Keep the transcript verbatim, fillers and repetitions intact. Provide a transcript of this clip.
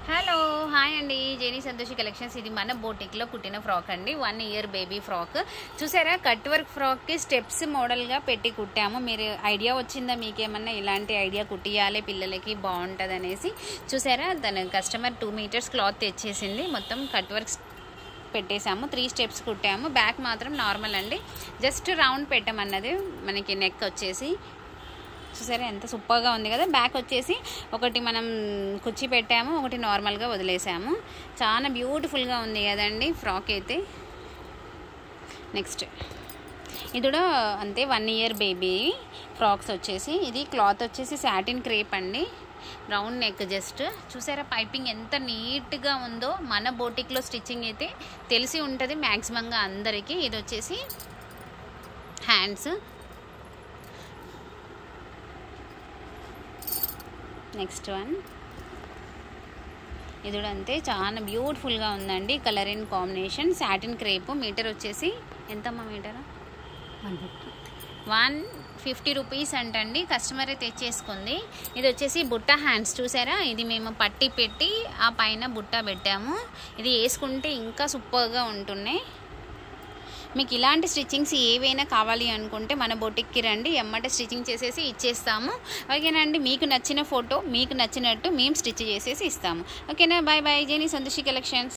Hello hi అండి, Jeni Santoshi collections. ఇది మన బోటిక్లో కుట్టిన ఫ్రాక్ అండి. వన్ ఇయర్ బేబీ ఫ్రాక్ చూసారా. కట్ వర్క్ ఫ్రాక్కి స్టెప్స్ మోడల్గా పెట్టి కుట్టాము. మీరు ఐడియా వచ్చిందా మీకేమన్నా ఇలాంటి ఐడియా కుట్టియాలి పిల్లలకి బాగుంటుంది అనేసి? చూసారా, తన కస్టమర్ టూ మీటర్స్ క్లాత్ తెచ్చేసింది. మొత్తం కట్ వర్క్ పెట్టేసాము. త్రీ స్టెప్స్ కుట్టాము. బ్యాక్ మాత్రం నార్మల్ అండి, జస్ట్ రౌండ్ పెట్టమన్నది. మనకి నెక్ వచ్చేసి చూసారా ఎంత సూపర్గా ఉంది కదా. బ్యాక్ వచ్చేసి ఒకటి మనం కుచ్చి పెట్టాము, ఒకటి నార్మల్గా వదిలేసాము. చాలా బ్యూటిఫుల్గా ఉంది కదండి ఫ్రాక్ అయితే. నెక్స్ట్ ఇది కూడా అంతే, వన్ ఇయర్ బేబీ ఫ్రాక్స్ వచ్చేసి. ఇది క్లాత్ వచ్చేసి సాటిన్ క్రేప్ అండి, రౌండ్ నెక్. జస్ట్ చూసారా పైపింగ్ ఎంత నీట్గా ఉందో. మన బోటిక్లో స్టిచ్చింగ్ అయితే తెలిసి ఉంటుంది మ్యాక్సిమంగా అందరికీ. ఇది వచ్చేసి హ్యాండ్స్. నెక్స్ట్ వన్ ఇది కూడా అంతే, చాలా బ్యూటిఫుల్గా ఉందండి. Colour in combination, satin crepe. Meter వచ్చేసి ఎంతమ్మా మీటర్? One fifty one fifty rupees అంటండి. కస్టమరే తెచ్చేసుకుంది. ఇది వచ్చేసి బుట్ట హ్యాండ్స్. చూసారా, ఇది మేము పట్టి పెట్టి ఆ పైన బుట్ట పెట్టాము. ఇది వేసుకుంటే ఇంకా సూపర్గా ఉంటున్నాయి. మీకు ఇలాంటి స్టిచ్చింగ్స్ ఏవైనా కావాలి అనుకుంటే మన బొటిక్కి రండి, ఎమ్మట స్టిచ్చింగ్ చేసేసి ఇచ్చేస్తాము. ఓకేనండి, మీకు నచ్చిన ఫోటో మీకు నచ్చినట్టు మేము స్టిచ్ చేసేసి ఇస్తాము. ఓకేనా, bye bye. Jeni Santoshi collections.